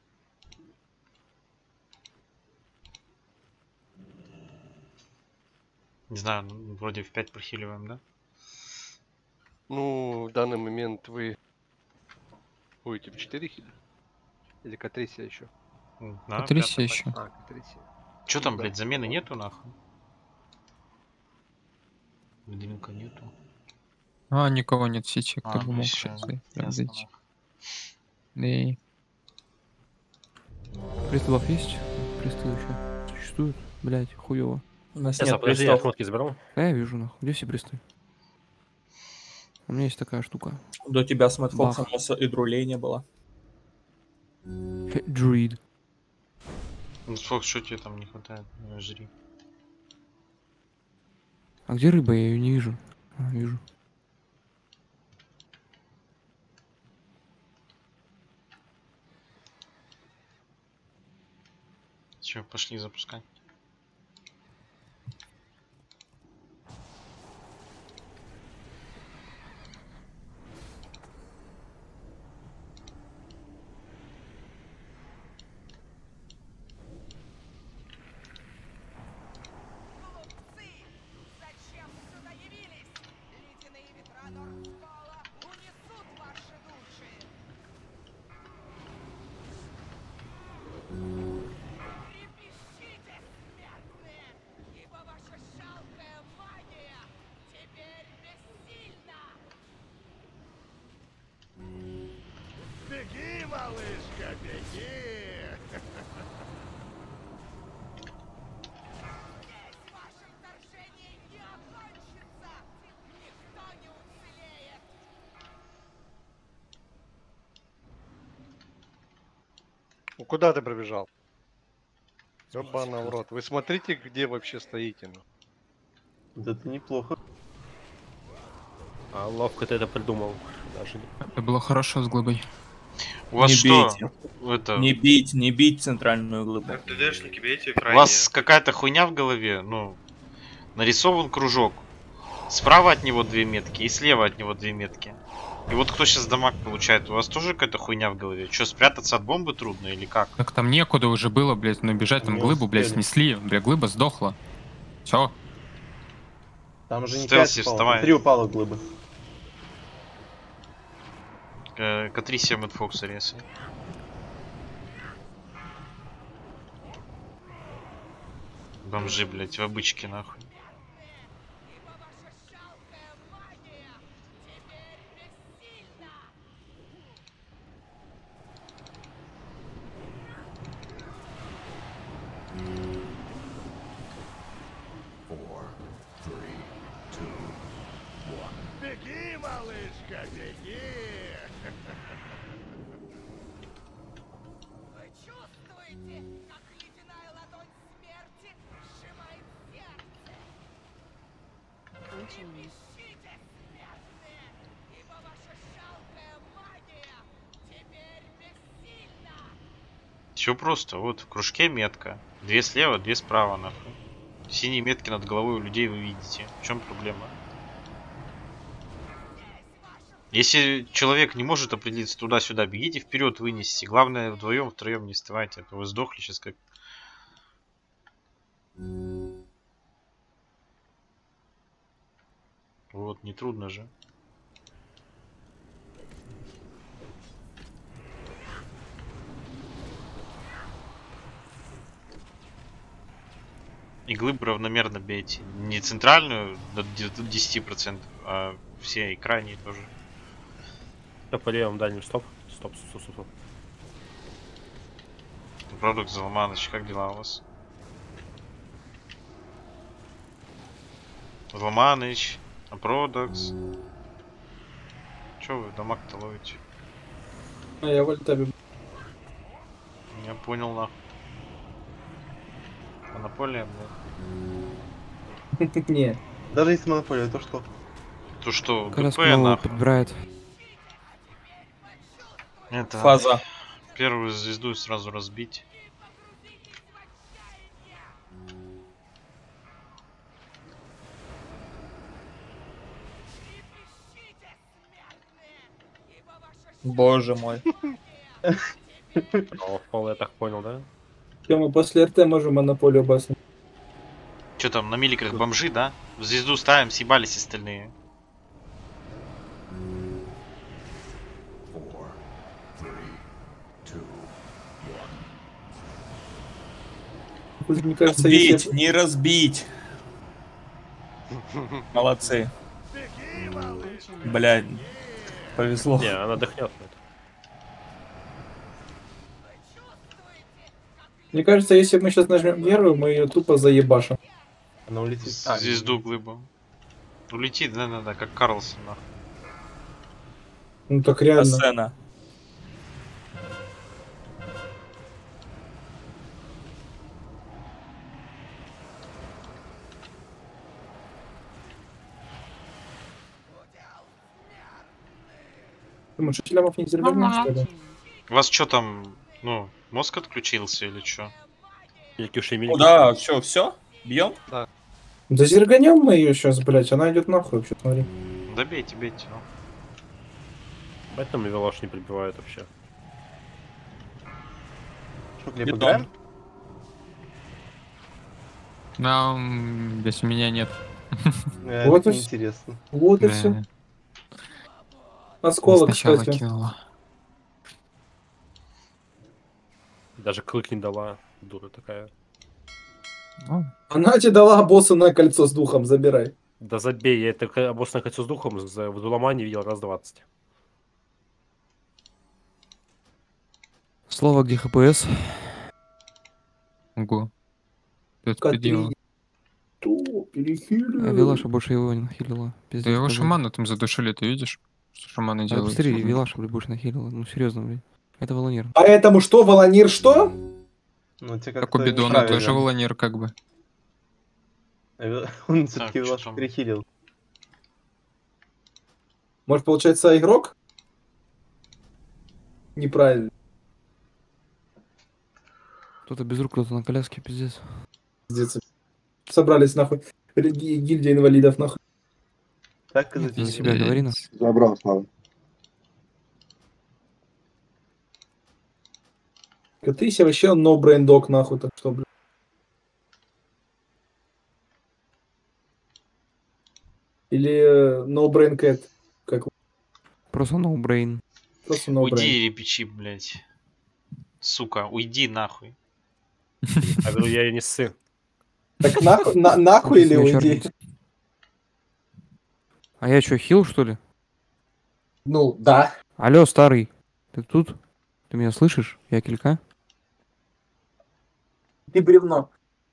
Не знаю, ну, вроде в пять прохиливаем, да? Ну, в данный момент вы будете в четыре хиля? Или Катрисия еще? Да, Катрисия пятая еще. пачка. А, Катрисия. Чё Ну там, да. блядь, замены нету нахуй? Дринка нету. А, никого нет в сети, кто А, бы мог всё, сейчас прям ясно, зайти. нахуй. Да и Приступов есть? Приступы еще существуют? Блять, хуево. У нас Сейчас, нет подожди, я пристав. шмотки заберу. А я вижу, нахуй. Где все присты? У меня есть такая штука. До тебя с Мэтт Фоксом Бах. у нас и друлей не было. Друид. Ну, Фокс, что тебе там не хватает? Ну, жри. А где рыба? Я ее не вижу. А, вижу. Че, пошли запускать. Беги, малышка, беги! Ну куда ты пробежал? Ёбана в рот. Вы смотрите, где вообще стоите. Ну. Да это неплохо. А ловко ты это придумал. Даже не... это было хорошо с глыбой. У вас Не что? бейте. Это... Не бить, не бить центральную глыбу. ДДшники бейте У крайне. вас какая-то хуйня в голове, ну, нарисован кружок. Справа от него две метки и слева от него две метки. И вот кто сейчас дамаг получает, у вас тоже какая-то хуйня в голове? Что, спрятаться от бомбы трудно или как? Так там некуда уже было, блядь, набежать, там Не глыбу, блядь, успели. снесли. Бля, глыба сдохла. Все. Там уже не Стелси, пять упало, вставай. там три упало глыбы. Э, Катрисия Мэтт Фокса резай. Бомжи, блядь, в обычке нахуй. Беги, малышка, беги! Вы чувствуете, как ледяная ладонь смерти сжимает сердце? Трепещите, смертные, Все просто. Вот в кружке метка. Две слева, две справа, нахуй. Синие метки над головой у людей вы видите. В чем проблема? Если человек не может определиться туда-сюда, бегите вперед, вынесите. Главное, вдвоем, втроем не вставайте, а то вы сдохли сейчас как. Вот, нетрудно же. Иглы равномерно бейте. Не центральную до десяти процентов, а все и крайние тоже. Я по левому дальнему стоп. Стоп, стоп, стоп, стоп. Продукт Залманыч, как дела у вас? Залманыч, а Продукс. Чё вы дамаг-то ловите? А я вольтабе. Я понял, нахуй. Монополия, блядь. Не. Даже если монополия, то что? То что, Когда ГП нахуй. подбирает. Это Фаза. Первую звезду сразу разбить. Боже мой. О, пол, я так понял, да? Мы после РТ можем монополию баснуть. Че там, на миликах бомжи, да? В звезду ставим, съебались остальные. Мне кажется, Разбить, если... не разбить. Молодцы. Блядь, повезло. Не, она дохнет. Мне кажется, если мы сейчас нажмем первую, мы ее тупо заебашим. Она улетит. Звезду глыбу. Улетит, да-да-да, как Карлсон, нахуй. Ну так реально. Сцена. Мы что, шлямов не взорвем, что ли? У вас что там, ну, мозг отключился или что? Ну да, все, все? Бьем? Да. Да зерганем мы ее сейчас, блять, она идет нахуй вообще, смотри. Да бейте, бейте, ну. Поэтому Вилош не прибивает вообще. Что, Глеб, играем? Да, м, без меня нет. Э, Вот это и вс- интересно. Вот и Да. все. Осколок, Сначала кстати. кинула. Даже клык не дала, дура такая. Ну, Она тебе дала босса на кольцо с духом, забирай. Да забей, я это обоссное кольцо с духом за- в Дуламане видел раз двадцать. Слово, где ХПС? ого. Ты это Котри. делал? Ту, перехилю. А Вилаша больше его не нахилила. Да Пиздец, его скажи. шамана там задушили, ты видишь? Что шаманы А делают? посмотри, Вилаша, блядь, больше нахилила. Ну серьезно, блядь. Это волонер. Поэтому что, Волонир, что? Ну, тебе Как как-то у Бидона неправильно. тоже волонер как бы. Он все-таки чё ваш там? перехилил. Может, получается, игрок? Неправильно. Кто-то без рук, кто-то на коляске, пиздец. Пиздец. Собрались нахуй. Ги- Гильдия инвалидов нахуй. Так и За затем. себя говори, на. Забрал, Слава. Ты себе вообще no brain dog нахуй, так что, блядь. Или э, no brain cat. Как Просто no brain. просто no brain. Уйди, репечи, блядь. Сука, уйди нахуй. Я говорю, я ее не сын. Так нахуй, на- нахуй или Я уйди? чёрт. А я что, хил, что ли? Ну, да. Алло, старый. Ты тут? Ты меня слышишь? Я килька? Ты бревно.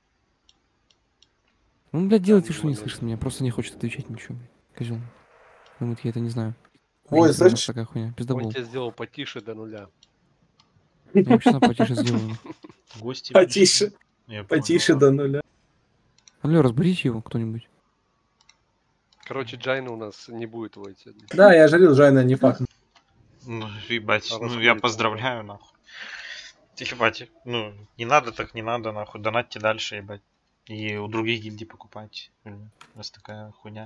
Ну, блядь, делай ты, что не слышит меня. Просто не хочет отвечать ничего. Козел. Думает, я это не знаю. Ой, Блин, слышишь? такая хуйня. Он Пиздобол. тебя сделал потише до нуля. Я вообще сам потише сделаю. Гости. Потише. пришли. Я Потише понял. до нуля. Алло, разберите его кто-нибудь. Короче, Джайна у нас не будет войти. Да, я жалел, Жайна, не факт. Ну, ебать, ну Расходится. я поздравляю, нахуй. Ебать, ну, не надо, так не надо, нахуй, донатьте дальше, ебать. И у других гильдий покупать. У нас такая хуйня.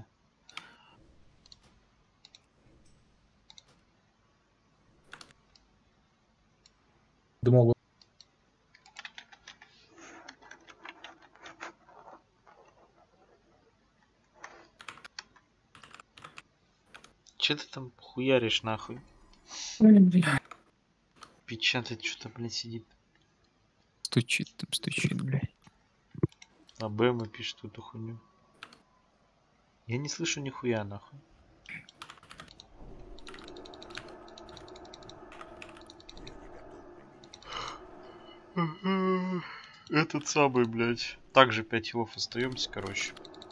Думал, Че ты там хуяришь, нахуй? Печатать что-то, блядь, сидит. Стучит там, стучит, блядь. А Бэма пишет эту хуйню. Я не слышу нихуя, нахуй. Этот самый, блядь. Также пять хилов остаемся, короче.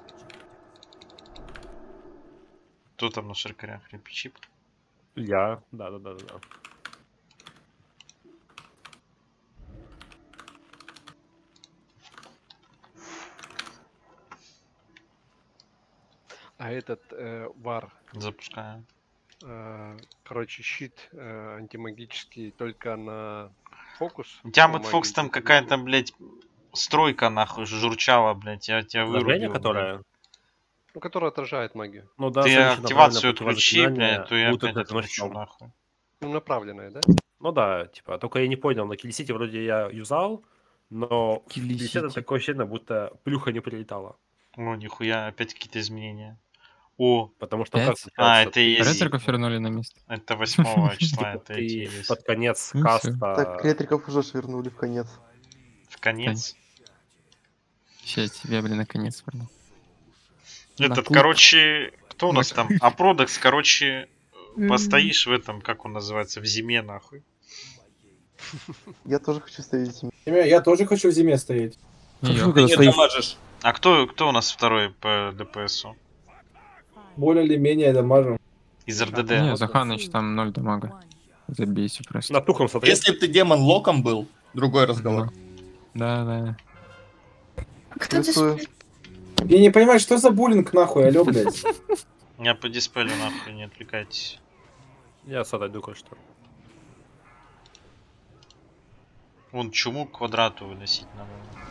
Кто там на шаркарях? Репичип? Я, да-да-да-да. А этот э, вар. Запускаем. Э, короче, щит э, антимагический только на фокус. У тебя на Мэтт Фокс там магию. какая-то, блядь, стройка, нахуй, журчала, блядь. Я тебя вырубил. Заклинание, которое... Ну, которая отражает магию. Ну да, Ты следующее активацию направленное отключи, противозаклинание блядь, то я будет опять относить отключу, вам. нахуй. Ну, направленная, да? Ну да, типа, только я не понял, на Киллисити вроде я юзал, но в Киллисити такое ощущение, будто плюха не прилетала. Ну, нихуя, опять какие-то изменения. О, Потому что как а, получается, это и есть. Ретриков вернули на место. Это восьмого числа, Типа, это эти ты есть. под конец Ну, каста... Так, ретриков уже свернули в конец. В конец. Сейчас тебя, блин, наконец вернул. Этот, короче, кто у нас там? Апродекс, короче, постоишь в этом, как он называется, в зиме, нахуй. Я тоже хочу стоять в зиме. Я тоже хочу в зиме стоять. Ты не дамажишь. А кто, кто у нас второй по ДПСу? Более или менее дамажу. Из РДД. Не, Заханыч там ноль дамага. Забейся просто. На тухом смотри. Если бы ты демон локом был, другой разговор. Да, да. Кто здесь? Я не понимаю, что за буллинг нахуй, алё, блядь. Я по дисплею, нахуй, не отвлекайтесь. Я отойду кое-что. Вон чуму к квадрату выносить надо.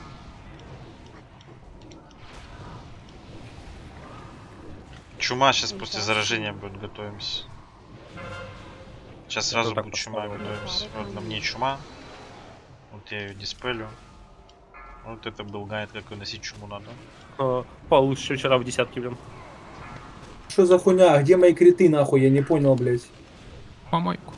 Чума сейчас после заражения будет, готовимся. Сейчас сразу так будет чума, поставлю. готовимся. Вот на мне чума. Вот я ее диспелю. Вот это был гайд, как выносить чуму надо. А, получше, чем вчера в десятке, блин. Что за хуйня? А где мои криты нахуй? Я не понял, блядь. Помойку.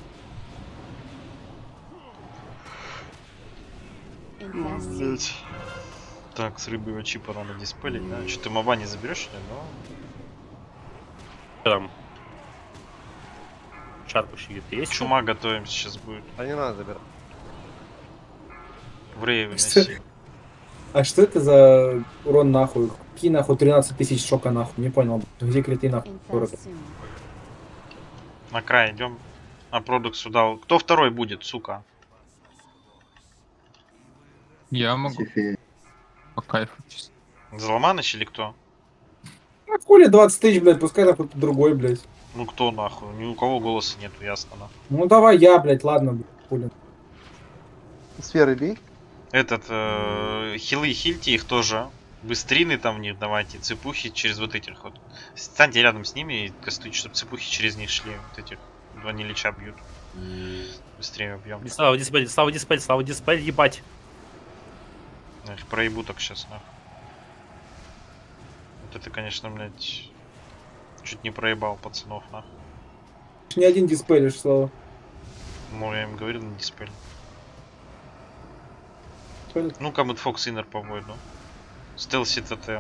Блять. Так, с рыбы чипа надо диспелить, да? Что ты моба не заберешь, что ли? Но... Там. Шарпу щит есть? Чума готовим, сейчас будет. А не надо забирать. В рей выноси. А что это за урон нахуй? Какие нахуй тринадцать тысяч шока нахуй? Не понял. Где криты нахуй? Город? На край идем. А продукт сюда. Кто второй будет, сука? Я могу. По кайфу, честно. Заломаныч или кто? А хули двадцать тысяч, блядь, пускай нахуй другой, блядь. Ну кто нахуй? Ни у кого голоса нету, ясно, нахуй. Ну давай я, блядь, ладно, блядь, хули. Сферы бей. Этот, э, хилы, хильте их тоже. Быстрины там в них давайте, цепухи через вот этих вот. Станьте рядом с ними и кастуйте, чтобы цепухи через них шли. Вот этих два нелича бьют. Быстрее убьем. Слава диспель, слава диспель, слава диспель, ебать. Я их проебу так сейчас, нахуй. Вот это, конечно, блядь, чуть не проебал пацанов, нахуй. Ни один диспелишь, Слава. Ну, я им говорил на диспель. Понял. Ну-ка, Мэтт Фокс иннер по войну. Стелси ТТМ.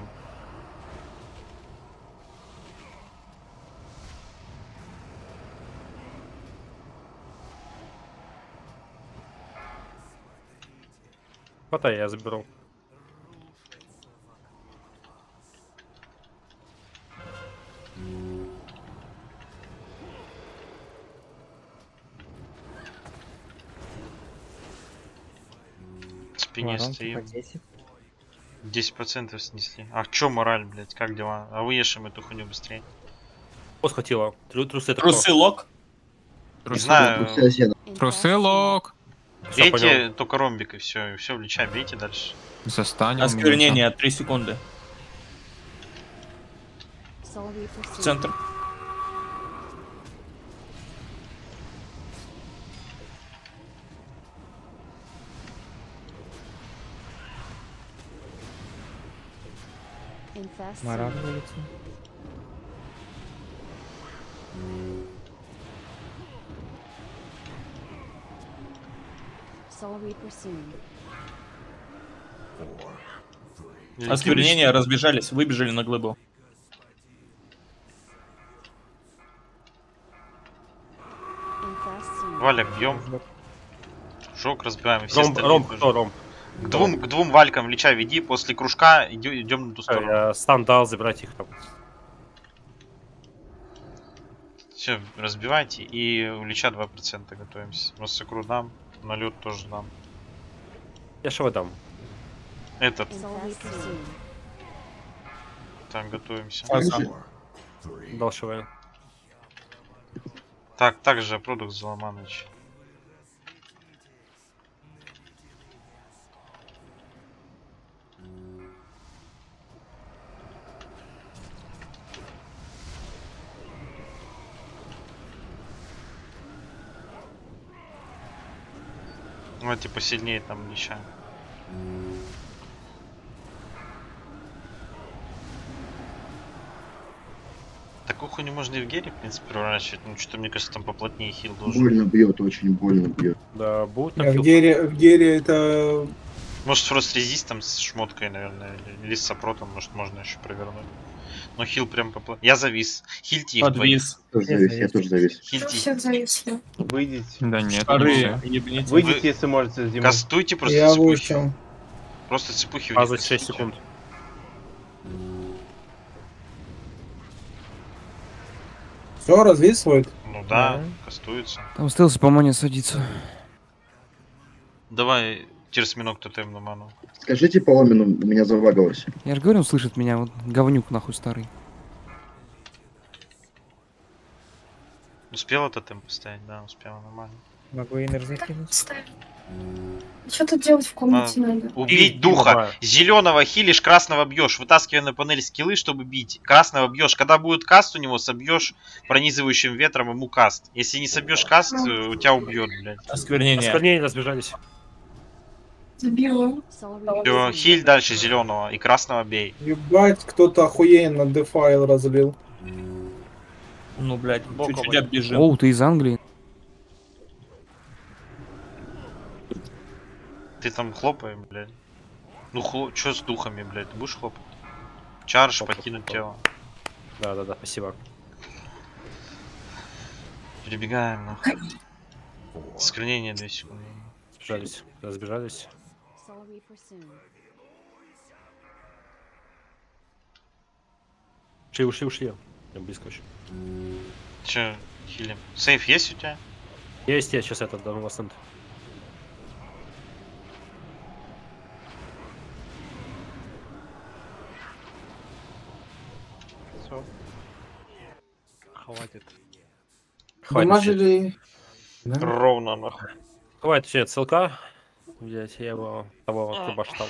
Хватай, я заберу. Спине стоим. десять процентов снесли. А чё мораль, блядь, как дела? А выешим эту хуйню быстрее. Что схватило? Тру- Трусы это Трусы лок? Не знаю. Трусы лок. Всё, Бейте понял. только ромбик и все, и все, влечай, бейте дальше. Застанем. Осквернение, три секунды. В центр. Маран вылетел. Осквернение, разбежались, выбежали на глыбу. Валя, бьем. Жок разбиваем, и все Ромб, остальные ромб, тоже. кто ромб? К двум, к двум валькам леча веди, после кружка идем на ту сторону. Я стан дал, забирать их там. Все, разбивайте и у леча два процента готовимся. Массакру дам, налет тоже дам. Я шо дам? Этот. Так, готовимся. Дал ШВ. Так, также продукт Заломаныч. Давайте посильнее там леща. Такую хуйню можно и в гере, в принципе, проворачивать. Ну, что-то, мне кажется, там поплотнее хил должен. Больно бьет, очень больно бьет. Да, будет А в гере, в гере это... Может, с фрост-резистом, с шмоткой, наверное, или с сопротом, может, можно еще провернуть. Но хил прям поплотнее. Я завис. Хильте их двоих. Тоже завис, я тоже завис. Хильте. Всех зависло. Выйдите. Да нет, Шары, нельзя. ебните. Выйдите, Вы- если можете, с Димой. Кастуйте просто Я цепухи. вышел. Просто цепухи А, вниз за шесть кастуйте. секунд. Все, развисывает? Ну да, кастуется. Там стелс, по-моему, не садится. Давай, терсминок тотем на ману. Скажите по Омину, у меня завагалось. Я же говорю, он слышит меня, вот говнюк нахуй старый. Успела тотем поставить? Да, успела, нормально. Могу инер закинуть. Что тут делать в комнате А, надо? Убить духа. Зеленого хилишь, красного бьешь. Вытаскивай на панель скиллы, чтобы бить. Красного бьешь. Когда будет каст у него, собьешь пронизывающим ветром ему каст. Если не собьешь каст, э, у тебя убьет, блядь. Осквернение. Осквернение, разбежались. Забила. Всё, хиль дальше зеленого и красного бей. Ебать, кто-то охуенно дефайл разлил. Ну, блядь, Боком чуть-чуть один. отбежим. Оу, ты из Англии? Ты там хлопай, блядь. Ну, хло... чё с духами, блядь? Ты будешь хлопать? Чарж, покинуть тело. Да, да, да, спасибо. Перебегаем, нахуй. Скрынение две секунды. Разбежались, разбежались. Ушли, ушли, ушли. Я близко очень. Че, хилим? Сейф есть у тебя? Есть, я сейчас этот дам лассент. Все. Хватит. Хватит. Дамажили... Да? Ровно, нахуй. Хватит все целка. Блять, я его того отбаштал.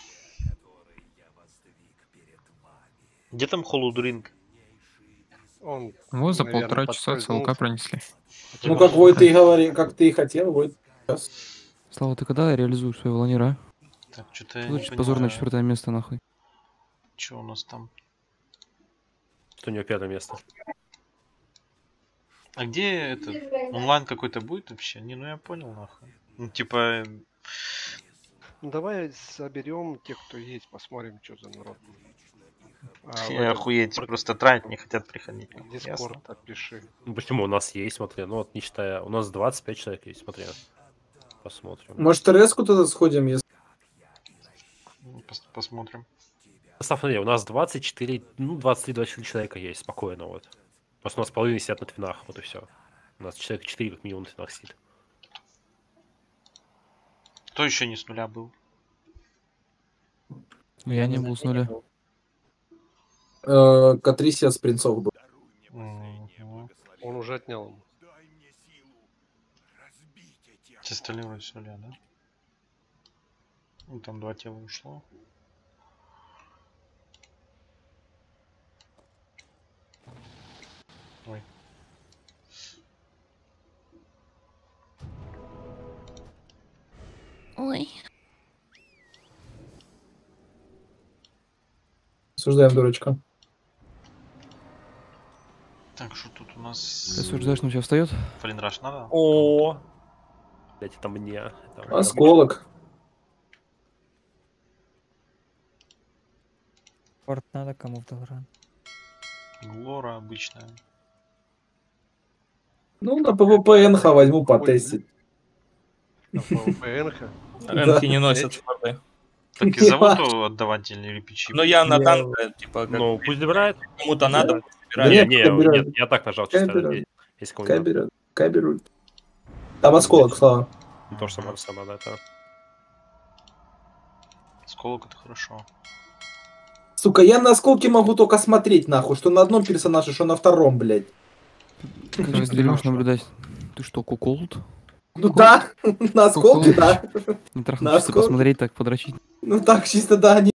Где там холодринг? Он, Вот за наверное, полтора часа целка подскользнулся. пронесли. Ну, как Вой ты и говори, как ты и хотел, Вой. Сейчас. Слава, ты когда реализуешь свои волонера? Так, что-то я Что не значит позорное понимаю. четвертое место, нахуй? Что у нас там? Что у него пятое место. А где это? Онлайн какой-то будет вообще? Не, ну я понял, нахуй. Ну, типа... Ну, давай соберем тех, кто есть, посмотрим, что за народ. А, в Все этот охуеть, про- просто тратить не хотят приходить. Ясно. Дискорд отпиши. Ну почему у нас есть, смотри, ну вот не считая, у нас двадцать пять человек есть, смотри. Посмотрим. Может, резку туда сходим, если... Ну, пос- посмотрим. Смотри, у нас двадцать четыре, ну двадцать три двадцать четыре человека есть, спокойно вот. Просто у нас половина сидят на твинах, вот и все. У нас человек четыре как минимум на твинах сидит. Кто еще не с нуля был? Я не был с нуля. Э, Катрисия с принцов был. Мгм. Он уже отнял ему. Все остальные вроде соля, да? Ну там два тела ушло. Ой. Ой. Осуждаем дурачка. Так, что тут у Ты нас? осуждаешь, но у тебя встает? Фалинраш надо? О, блять, это мне. Это Осколок. Порт надо кому в Долран. Глора обычная. Ну, на ПВП-НХ возьму потестить. На ПВП-НХ? Энхи не носят шпорты. Так и зовут отдавать или пичи? Ну я на танка, типа, как Ну, пусть забирает. кому-то надо, пусть Да забирает. Не, нет, не, берет. нет, я так нажал, Кай чисто. берет. Если кому Кай надо. берет. Кай берут. Там осколок, Слава. То же самое, самое, да, это. Сколок это хорошо. Сука, я на осколки могу только смотреть, нахуй, что на одном персонаже, что на втором, блядь. Как же ты можешь наблюдать? Ты что, куколд? Ну да, на осколки, да. Не На трахнуться, осколки. посмотреть, так подрочить. Ну так, чисто, да, они